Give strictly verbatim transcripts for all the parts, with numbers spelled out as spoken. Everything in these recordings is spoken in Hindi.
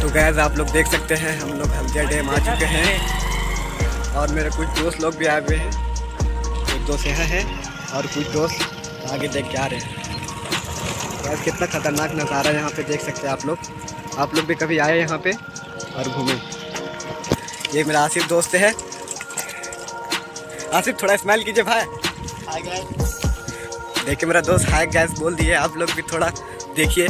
तो गैस आप लोग देख सकते हैं हम लोग हल्दिया डैम आ चुके हैं और मेरे कुछ दोस्त लोग भी आए हुए हैं। एक दोस्त यहाँ है और कुछ दोस्त आगे देख के आ रहे हैं। गैस कितना खतरनाक नज़ारा यहाँ पे देख सकते हैं आप लोग। आप लोग भी कभी आए यहाँ पे और घूमें। ये मेरा आसिफ दोस्त है। आसिफ थोड़ा स्माइल कीजिए भाई। Hi guys. देखिए मेरा दोस्त हाय गैस बोल दिए। आप लोग भी थोड़ा देखिए।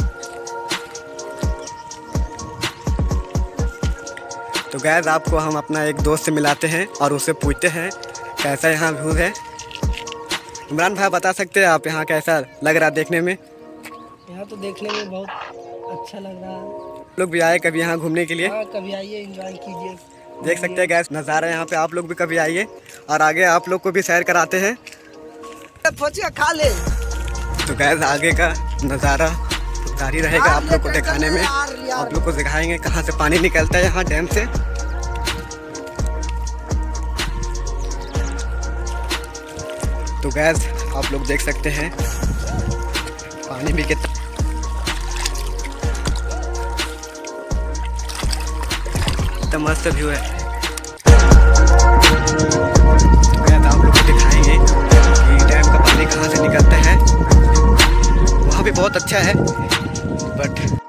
तो गैस आपको हम अपना एक दोस्त से मिलाते हैं और उससे पूछते हैं कैसा यहाँ व्यू है। इमरान भाई बता सकते हैं आप यहाँ कैसा लग रहा है देखने में? यहाँ तो देखने में बहुत अच्छा लग रहा है। लोग भी आए कभी यहाँ घूमने के लिए? हाँ, कभी आइए एंजॉय कीजिए। देख सकते हैं गैस नज़ारा यहाँ पे। आप लोग भी कभी आइए और आगे आप लोग को भी सैर कराते हैं। खा ले। तो गैस आगे का नज़ारा जारी रहेगा आप लोग को दिखाने में। आप लोग को दिखाएंगे कहाँ से पानी निकलता है यहाँ डैम से। तो गैस आप लोग देख सकते हैं पानी भी कितना कितना मस्त व्यू है। तो गैस आप लोग को दिखाएंगे कि डैम का पानी कहाँ से निकलता है। वहाँ भी बहुत अच्छा है बट